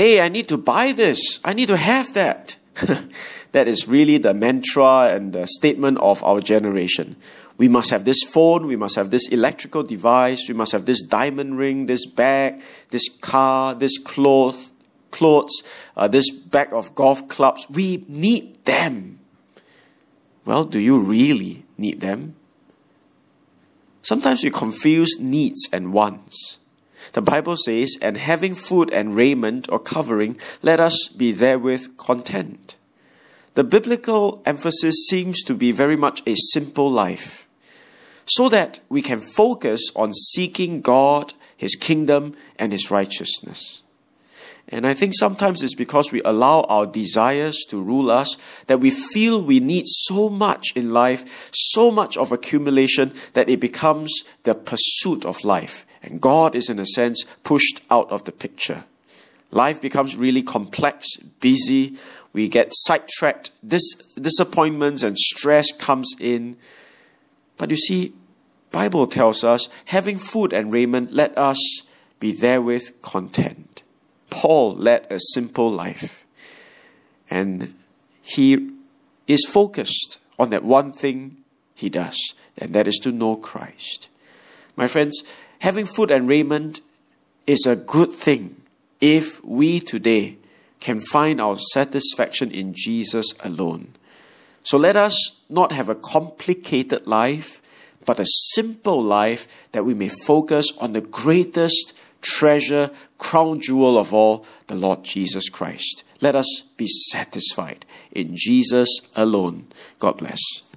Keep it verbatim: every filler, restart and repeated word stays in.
hey, I need to buy this. I need to have that. That is really the mantra and the statement of our generation. We must have this phone, we must have this electrical device, we must have this diamond ring, this bag, this car, this cloth, clothes, uh, this bag of golf clubs. We need them. Well, do you really need them? Sometimes we confuse needs and wants. The Bible says, and having food and raiment or covering, let us be therewith content. The biblical emphasis seems to be very much a simple life, so that we can focus on seeking God, His kingdom, and His righteousness. And I think sometimes it's because we allow our desires to rule us that we feel we need so much in life, so much of accumulation, that it becomes the pursuit of life. And God is, in a sense, pushed out of the picture. Life becomes really complex, busy. We get sidetracked. Dis- disappointments and stress comes in. But you see, Bible tells us, having food and raiment, let us be therewith content. Paul led a simple life. And he is focused on that one thing he does, and that is to know Christ. My friends, having food and raiment is a good thing if we today can find our satisfaction in Jesus alone. So let us not have a complicated life, but a simple life, that we may focus on the greatest treasure, crown jewel of all, the Lord Jesus Christ. Let us be satisfied in Jesus alone. God bless.